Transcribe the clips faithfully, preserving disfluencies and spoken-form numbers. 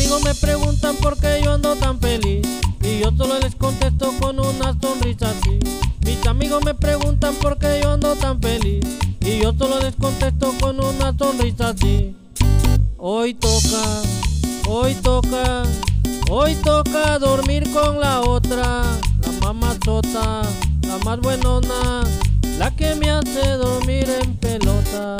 amigos me preguntan por qué yo ando tan feliz y yo solo les contesto con una sonrisa así. Mis amigos me preguntan por qué yo ando tan feliz y yo solo les contesto con una sonrisa así. Hoy toca, hoy toca, hoy toca dormir con la otra, la mamazota, la más buenona, la que me hace dormir en pelota.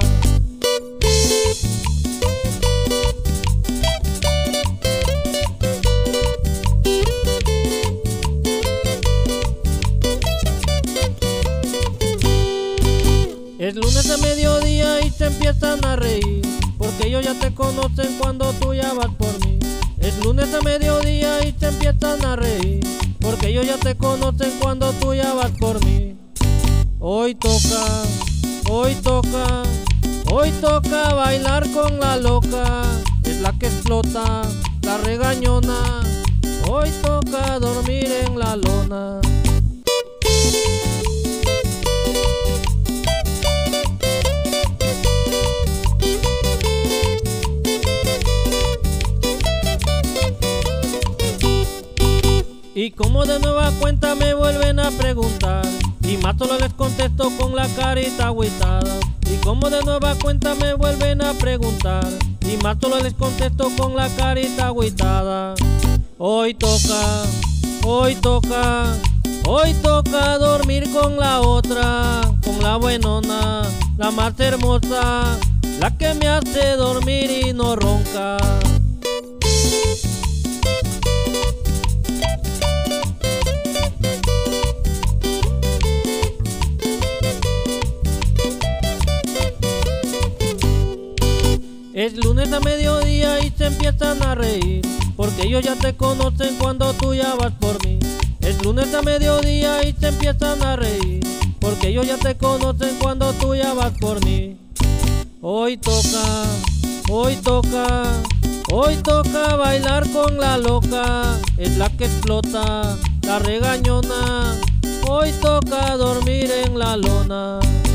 Es lunes a mediodía y se empiezan a reír, porque ellos ya te conocen cuando tú ya vas por mí. Es lunes a mediodía y se empiezan a reír, porque ellos ya te conocen cuando tú ya vas por mí. Hoy toca, hoy toca, hoy toca bailar con la loca, es la que explota, la regañona. Hoy toca dormir en la lona. Y como de nueva cuenta me vuelven a preguntar, y más solo les contesto con la carita agüitada. Y como de nueva cuenta me vuelven a preguntar, y más solo les contesto con la carita agüitada. Hoy toca, hoy toca, hoy toca dormir con la otra, con la buenona, la más hermosa, la que me hace dormir y no ronca. Es lunes a mediodía y se empiezan a reír, porque ellos ya te conocen cuando tú ya vas por mí. Es lunes a mediodía y se empiezan a reír, porque ellos ya te conocen cuando tú ya vas por mí. Hoy toca, hoy toca, hoy toca bailar con la loca, es la que explota, la regañona. Hoy toca dormir en la lona.